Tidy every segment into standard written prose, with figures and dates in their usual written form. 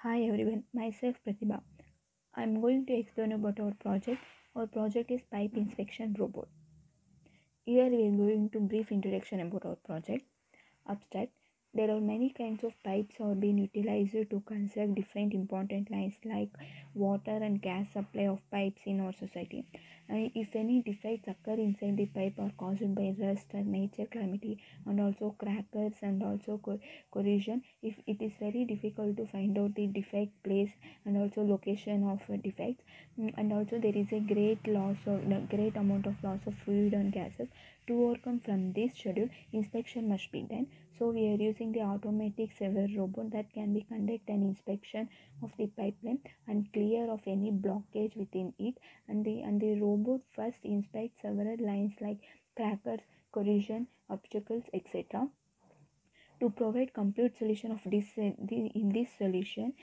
Hi everyone, myself Pratibha. I'm going to explain about our project. Our project is Pipe Inspection Robot. Here we are going to brief introduction about our project. Abstract. There are many kinds of pipes are being utilized to construct different important lines like water and gas supply of pipes in our society. And if any defects occur inside the pipe are caused by rust or nature calamity and also crackers and also corrosion, if it is very difficult to find out the defect place and also location of defects, and also there is a great amount of loss of fluid and gases. To overcome from this schedule, inspection must be done. So we are using the automatic sewer robot that can be conduct an inspection of the pipeline and clear of any blockage within it. And the robot first inspects several lines like crackers, corrosion, obstacles, etc. To provide complete solution of this in this solution,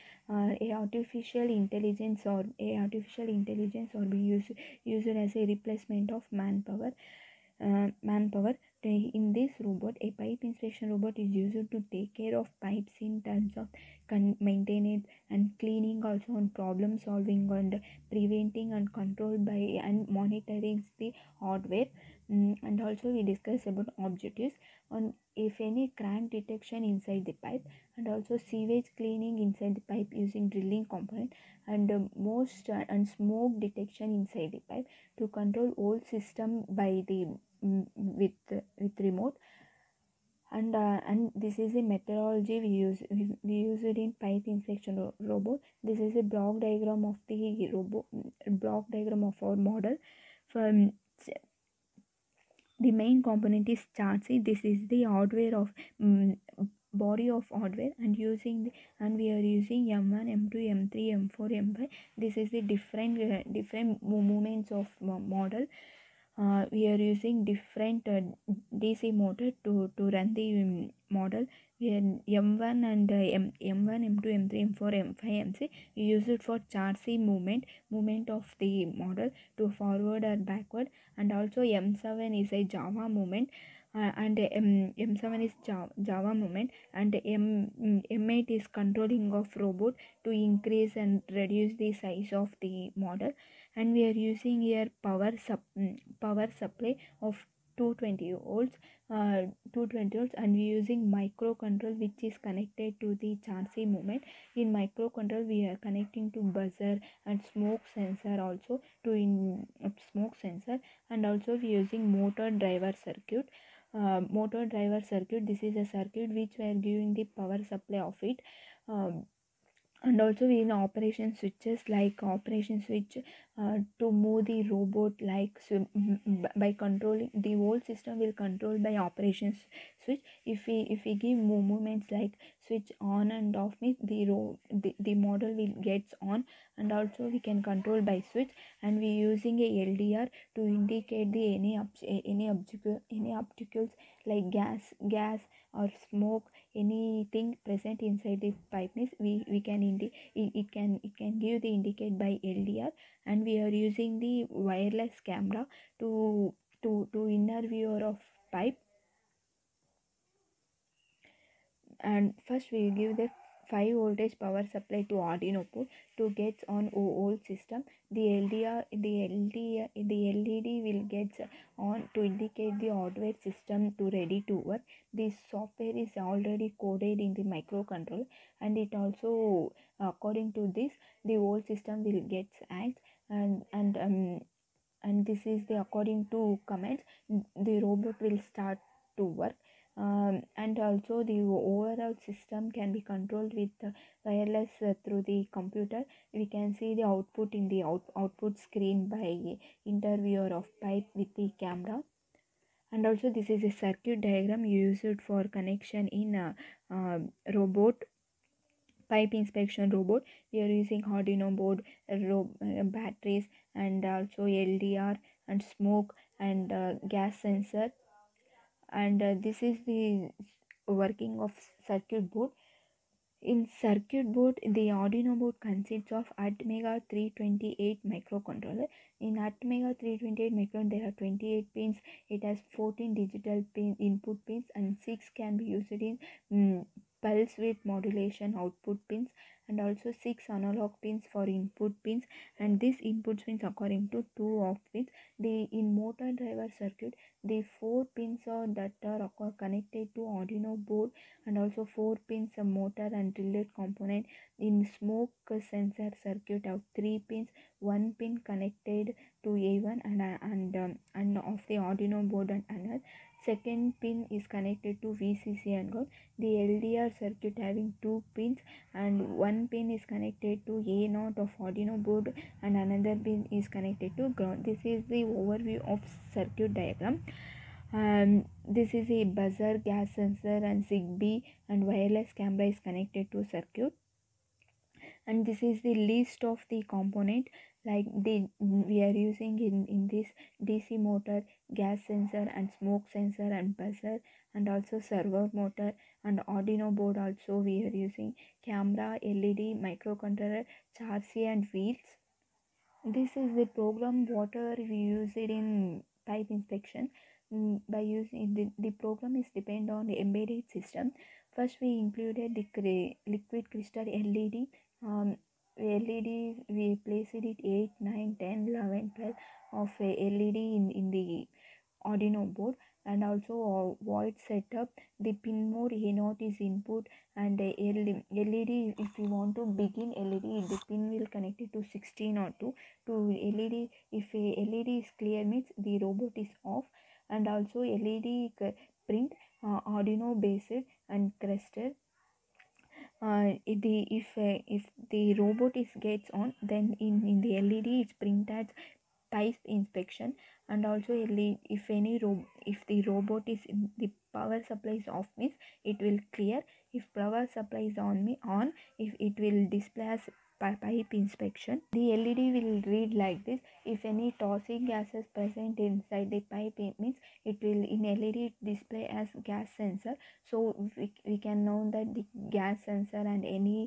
a artificial intelligence or be used as a replacement of manpower. In this robot, a pipe inspection robot is used to take care of pipes in terms of maintenance and cleaning, also on problem solving and preventing and controlled by and monitoring the hardware. And also we discuss about objectives on if any crack detection inside the pipe, and also sewage cleaning inside the pipe using drilling component, and and smoke detection inside the pipe to control whole system by the with remote. And this is a methodology we use it in pipe inspection robot. This is a block diagram of our model. From the main component is chassis. This is the hardware of body of hardware, and we are using M1, M2, M3, M4, M5. This is the different movements of model. We are using different DC motor to run the model. We are M1 and M1, M2, M3, M4, M5, MC. We use it for chassis movement of the model to forward or backward, and also M7 is a Java movement. And M7 is Java movement, and M8 is controlling of robot to increase and reduce the size of the model. And we are using here power supply of 220 volts, 220 volts, and we are using microcontrol which is connected to the chassis movement. In microcontrol we are connecting to buzzer and smoke sensor also to smoke sensor, and also we are using motor driver circuit. This is a circuit which we are giving the power supply of it. And also we in operation switches like operation switch to move the robot like by controlling the whole system will control by operation switch. If we give movements like switch on and off, means the model will gets on, and also we can control by switch. And we using a LDR to indicate the any obstacles like gas or smoke, anything present inside the pipe, means we can it can give the indicate by LDR. And we are using the wireless camera to inner viewer of pipe. And first we give the 5 voltage power supply to Arduino port to get on whole system. The LED will get on to indicate the hardware system to ready to work. This software is already coded in the microcontroller, and it also according to this the whole system will get act. And this is the according to commands the robot will start to work. And also the overall system can be controlled with wireless through the computer. We can see the output in the output screen by interviewer of pipe with the camera. And also this is a circuit diagram used for connection in robot pipe inspection robot. We are using Arduino board, batteries, and also LDR and smoke and gas sensor. And this is the working of circuit board. In circuit board, the Arduino board consists of Atmega 328 microcontroller. In Atmega 328 micro, there are 28 pins. It has 14 digital input pins, and 6 can be used in pulse width modulation output pins, and also 6 analog pins for input pins, and this input pins according to 2 off pins. The in motor driver circuit, the 4 pins are that are connected to Arduino board, and also 4 pins a motor and related component. In smoke sensor circuit of 3 pins, 1 pin connected to A1 and of the Arduino board, and another second pin is connected to VCC and ground. The LDR circuit having 2 pins, and 1 pin is connected to A0 of Arduino board, and another pin is connected to ground. This is the overview of circuit diagram. This is a buzzer, gas sensor, and Zigbee and wireless camera is connected to circuit. And this is the list of the component like we are using in this DC motor, gas sensor, and smoke sensor, and buzzer, and also servo motor, and Arduino board also we are using camera, LED, microcontroller, chassis, and wheels. This is the program whatever we use it in type inspection. By using the program is depend on the embedded system. First we included the liquid crystal LED. LED we placed it 8, 9, 10, 11, 12 of a LED in the Arduino board, and also a void setup. The pin mode A0 is input, and the LED, if you want to begin LED, the pin will connect it to 16 or 2 to LED. If a LED is clear means the robot is off, and also LED print Arduino based and crested. If the robot is gets on, then in the LED it's printed type inspection, and also if the robot is in the power supply is off means it will clear. If power supply is on, if it will display as pipe inspection. The LED will read like this. If any toxic gases present inside the pipe, it means it will in LED display as gas sensor. So we can know that the gas sensor and any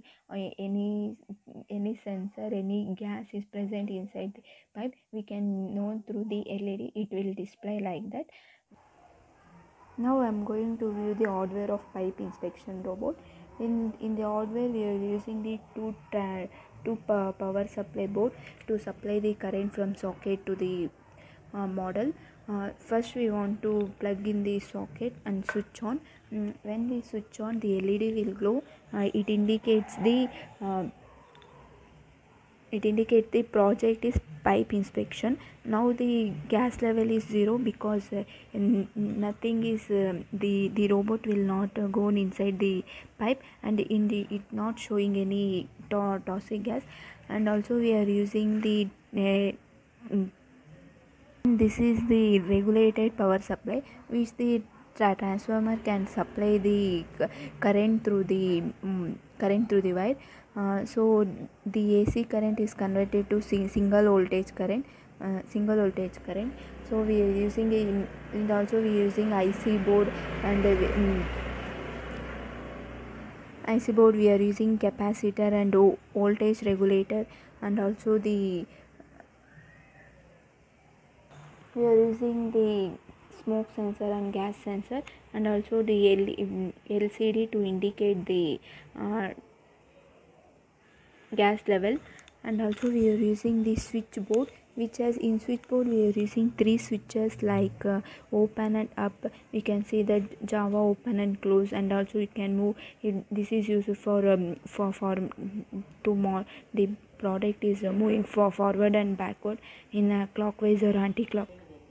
sensor, any gas is present inside the pipe, we can know through the LED. It will display like that. Now I am going to view the hardware of pipe inspection robot. In the hardware we are using the two power supply board to supply the current from socket to the model. First we want to plug in the socket and switch on. When we switch on, the LED will glow. It indicates the project is pipe inspection. Now the gas level is 0 because nothing is the robot will not go inside the pipe, and it not showing any toxic gas. And also we are using the this is the regulated power supply, which the transformer can supply the current through the wire. So the AC current is converted to single voltage current. So we are using and also we are using IC board, and IC board we are using capacitor and voltage regulator, and also we are using the smoke sensor and gas sensor, and also the LCD to indicate the gas level. And also we are using the switchboard, which has in switchboard we are using 3 switches like open and up. We can see that Java open and close, and also it can move. This is used for the product is moving forward and backward in a clockwise or anti-clock.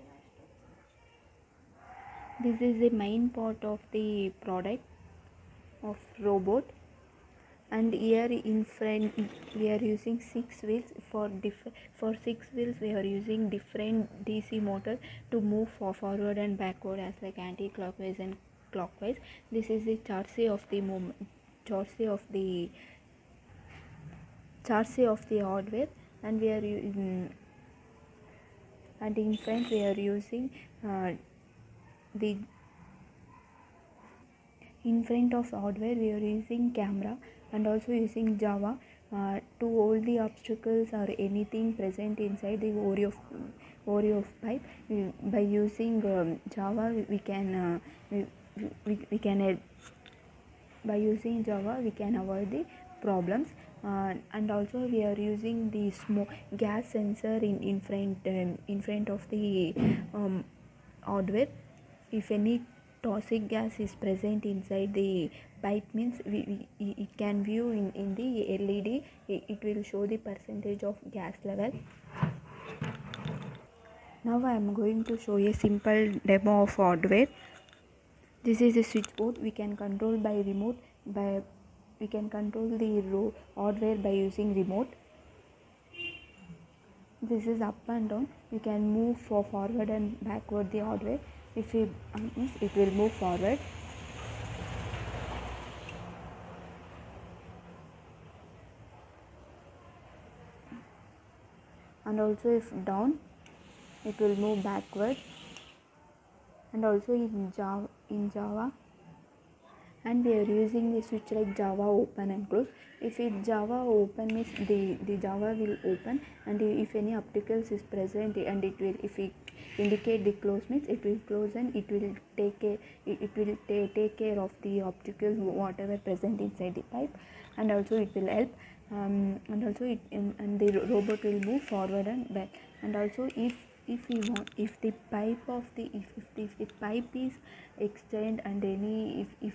This is the main part of the product of robot. And here in front we are using 6 wheels. For 6 wheels we are using different DC motor to move forward and backward as like anti-clockwise and clockwise. This is the chassis of the hardware, and we are using, and in front we are using in front of hardware we are using camera, and also using Java to hold the obstacles or anything present inside the Oreo of pipe. By using Java we can by using Java we can avoid the problems. And also we are using the smoke gas sensor in front of the hardware. If any toxic gas is present inside the pipe means it can view in the LED. It will show the percentage of gas level. Now I am going to show a simple demo of hardware. This is a switchboard. We can control by remote. We can control the hardware by using remote. This is up and down. We can move forward and backward the hardware. If we it will move forward. And also if down, it will move backward. And also in Java, and we are using the switch like Java open and close. If it Java open means the Java will open, and if any obstacles is present, and it will, if it indicate the close means it will close, and it will take care of the obstacles whatever present inside the pipe. And also it will help, and also and the robot will move forward and back. And also if the pipe is extend, and if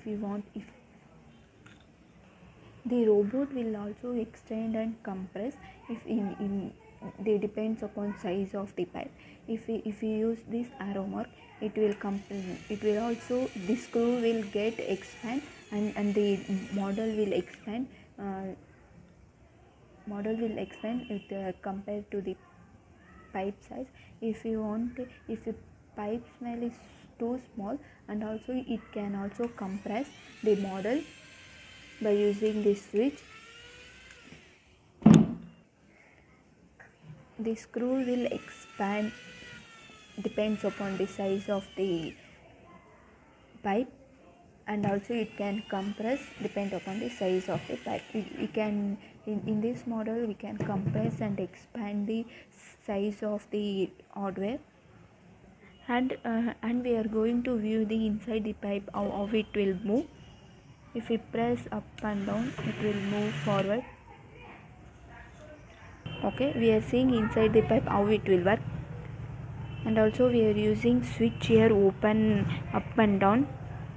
the robot will also extend and compress. If they depends upon size of the pipe. If we use this arrow mark, it will also, the screw will get expand, and the model will expand. With compared to the pipe size. If the pipe smell is too small, and also it can also compress the model by using this switch. The screw will expand depends upon the size of the pipe, and also it can compress depend upon the size of the pipe. We can in this model we can compress and expand the size of the hardware. And we are going to view the inside the pipe, how it will move. If we press up and down, it will move forward. Okay, we are seeing inside the pipe how it will work. And also we are using switch here, open up and down.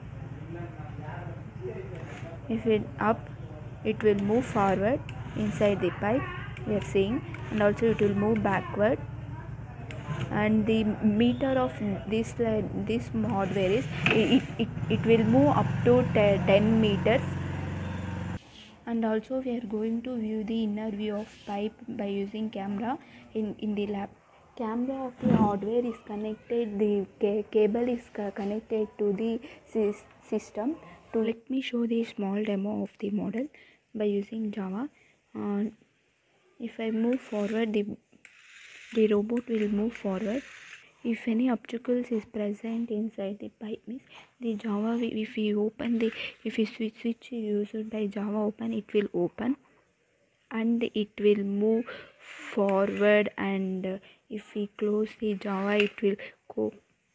If it up, it will move forward inside the pipe, we are seeing, and also it will move backward. And the meter of this hardware is it will move up to 10 meters. And also we are going to view the inner view of pipe by using camera in the lab. Camera of the hardware is connected, the cable is connected to the system. Let me show the small demo of the model by using Java. If I move forward, the robot will move forward. If any obstacles is present inside the pipe means the Java, if we switch used by Java open, it will open and it will move forward. And if we close the Java, it will go.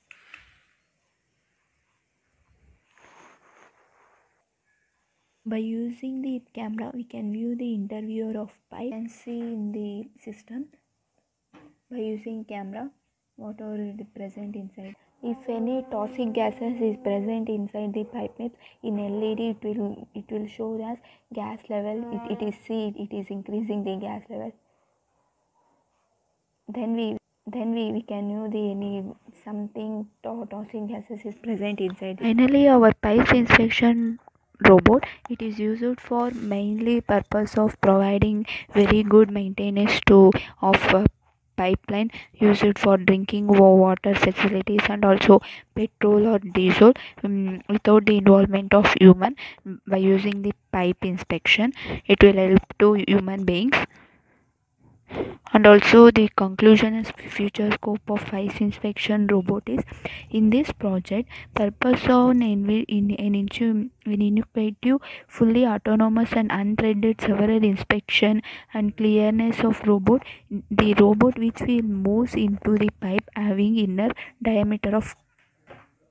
By using the camera, we can view the interior of pipe and see in the system. By using camera, whatever is present inside. If any toxic gases is present inside the pipe, in LED it will show as gas level. It is increasing the gas level. Then we can know the any something toxic gases is present inside. Finally, our pipe inspection robot, it is used for mainly purpose of providing very good maintenance of pipeline used for drinking water facilities, and also petrol or diesel without the involvement of human. By using the pipe inspection, it will help to human beings. And also the conclusion is future scope of pipe inspection robot is, in this project purpose of an innovative, fully autonomous and unthreaded several inspection and clearness of robot. The robot which will moves into the pipe having inner diameter of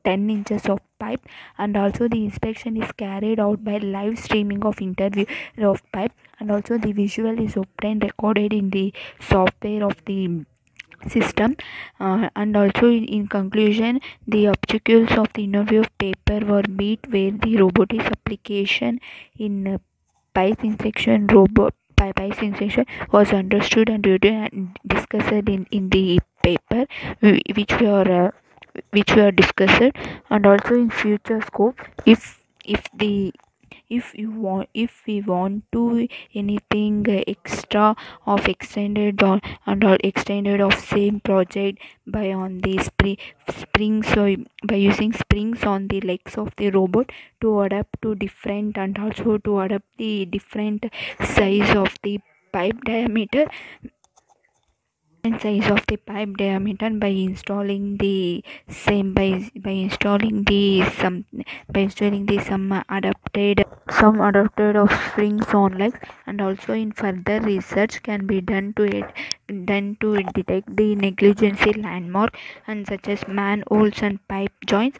10 inches of pipe, and also the inspection is carried out by live streaming of interview of pipe, and also the visual is obtained recorded in the software of the system. And also in conclusion, the objectives of the interview of paper were met where the robotics application in pipe inspection pipe inspection was understood and discussed in the paper, which were discussed. And also in future scope, if the if we want to anything extra of extended or and or extended of same project by on the springs, so by using springs on the legs of the robot to adapt to different, and also to adapt the different size of the pipe diameter and size of the pipe diameter by installing the same by installing the some by installing the some adapted of springs on legs. And also in further research can be done to detect the negligency landmark and such as manholes and pipe joints.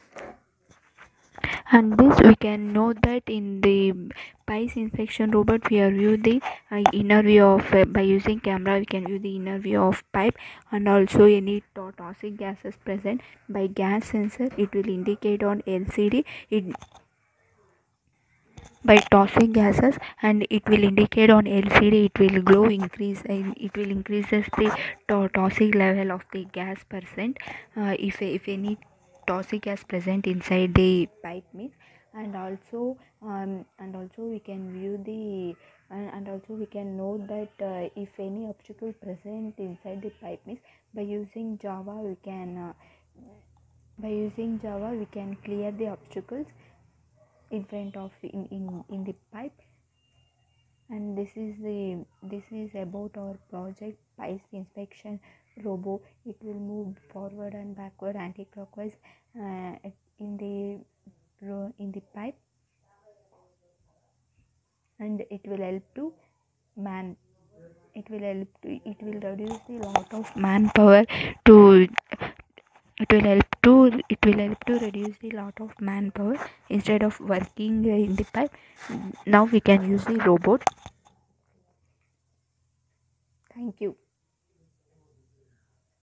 And this we can know that in the pipe inspection robot we are view the inner view of by using camera we can view the inner view of pipe, and also any toxic gases present by gas sensor it will indicate on LCD it by toxic gases, and it will indicate on LCD it will glow increase it will increases the toxic level of the gas percent if any toxic gas present inside the pipe means. And also we can view the and also we can know that if any obstacle present inside the pipe means by using Java we can clear the obstacles in front of in the pipe. And this is about our project pipe inspection robot. It will move forward and backward anti-clockwise in the pipe, and it will help to man it will reduce the lot of manpower to it will help to reduce the lot of manpower instead of working in the pipe. Now we can use the robot. Thank you.